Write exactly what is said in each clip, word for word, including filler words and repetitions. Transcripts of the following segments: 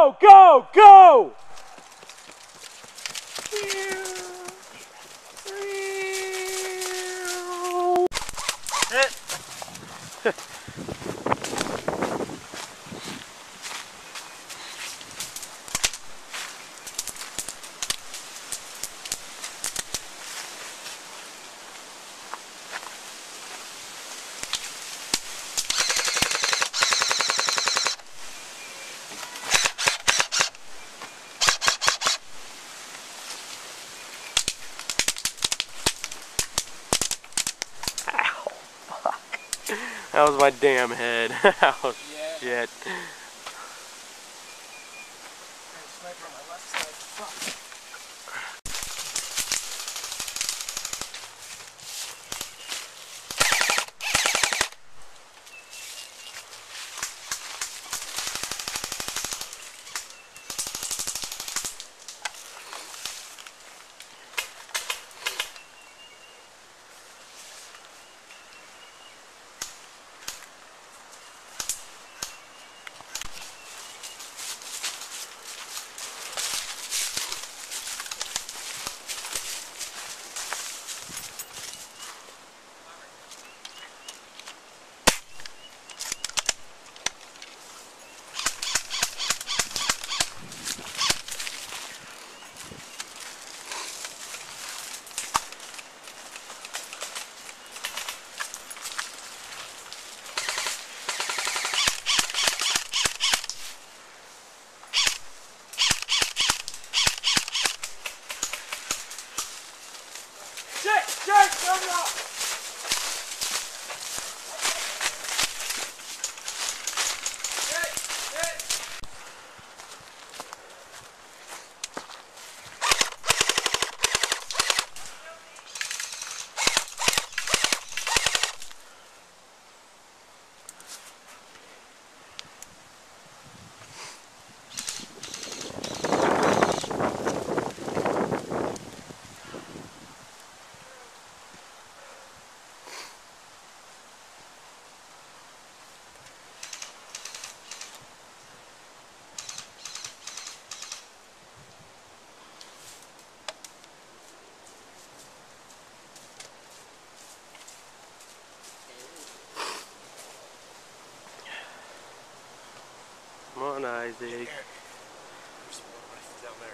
Go, go, go! That was my damn head. Oh, yeah. Shit. Sniper on my left side. Fuck. Jake, Jake, turn it off! Come on, Isaac. Down there.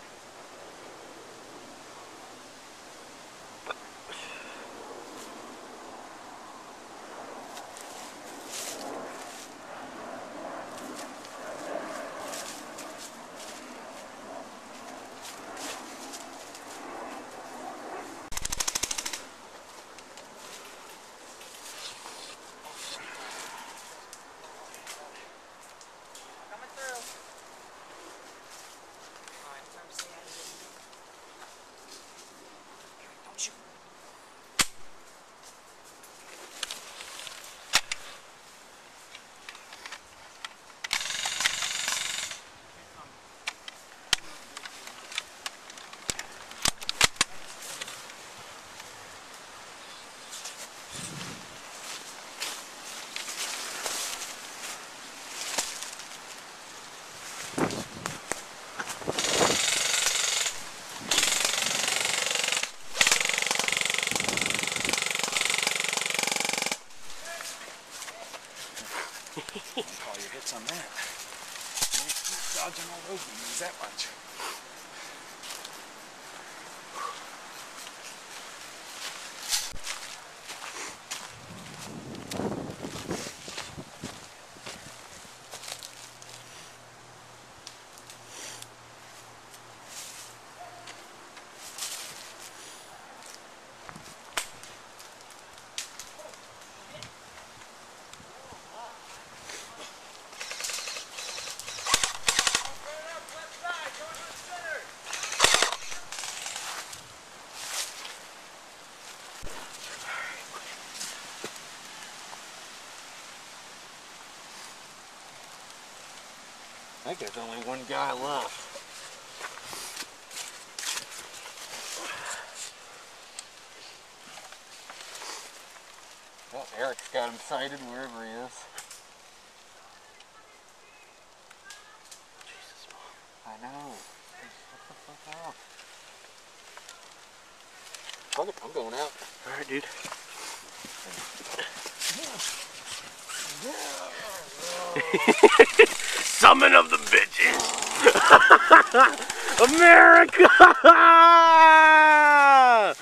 Call your hits on that. You ain't dodging all those moves that much. I think there's only one guy left. Well, Eric's got him sighted wherever he is. Jesus, Mom. know. Shut the fuck up. Fuck it, I'm going out. Alright, dude. Summon of the bitches! America!